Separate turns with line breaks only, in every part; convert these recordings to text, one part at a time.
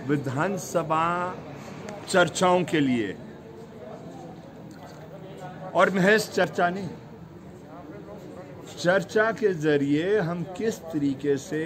विधानसभा चर्चाओं के लिए, और महज चर्चा नहीं, चर्चा के जरिए हम किस तरीके से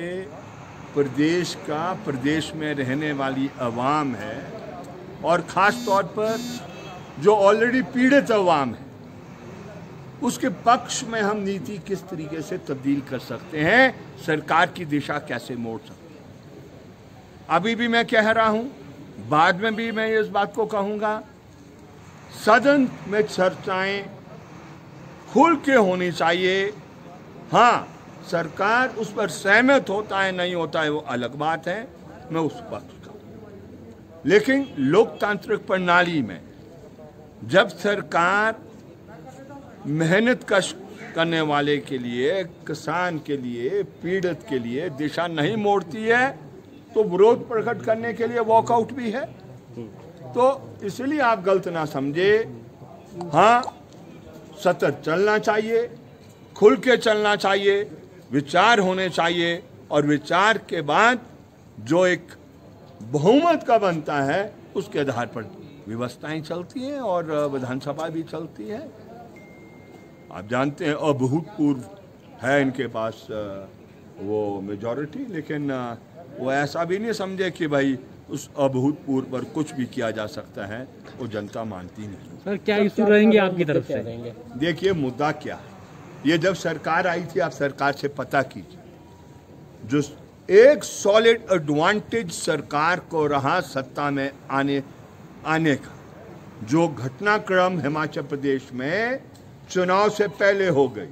प्रदेश में रहने वाली अवाम है और ख़ास तौर पर जो ऑलरेडी पीड़ित अवाम है, उसके पक्ष में हम नीति किस तरीके से तब्दील कर सकते हैं, सरकार की दिशा कैसे मोड़ सकते हैं। अभी भी मैं कह रहा हूं, बाद में भी मैं इस बात को कहूंगा, सदन में चर्चाएं खुल के होनी चाहिए। हाँ, सरकार उस पर सहमत होता है नहीं होता है वो अलग बात है, मैं उस पक्ष का, लेकिन लोकतांत्रिक प्रणाली में जब सरकार मेहनत कश करने वाले के लिए, किसान के लिए, पीड़ित के लिए दिशा नहीं मोड़ती है तो विरोध प्रकट करने के लिए वॉकआउट भी है। तो इसलिए आप गलत ना समझे, हाँ सतत चलना चाहिए, खुल के चलना चाहिए, विचार होने चाहिए और विचार के बाद जो एक बहुमत का बनता है उसके आधार पर व्यवस्थाएं चलती हैं और विधानसभा भी चलती है। आप जानते हैं अभूतपूर्व है इनके पास वो मेजॉरिटी, लेकिन वो ऐसा भी नहीं समझे कि भाई उस अभूतपूर्व पर कुछ भी किया जा सकता है, वो जनता मानती नहीं।
सर क्या इशू रहेंगे आपकी तरफ से?
देखिए मुद्दा क्या है, ये जब सरकार आई थी आप सरकार से पता कीजिए, जो एक सॉलिड एडवांटेज सरकार को रहा सत्ता में आने का, जो घटनाक्रम हिमाचल प्रदेश में चुनाव से पहले हो गई।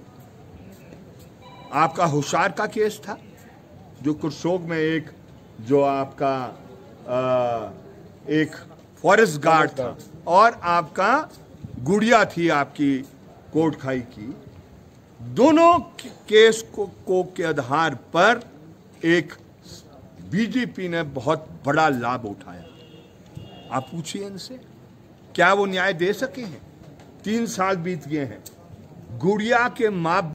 आपका होशियार का केस था, जो कुर्सोग में एक जो आपका एक फॉरेस्ट गार्ड था और आपका गुड़िया थी आपकी कोटखाई की, दोनों केस को के आधार पर एक बीजेपी ने बहुत बड़ा लाभ उठाया। आप पूछिए इनसे, क्या वो न्याय दे सके हैं? 3 साल बीत गए हैं, गुड़िया के माँ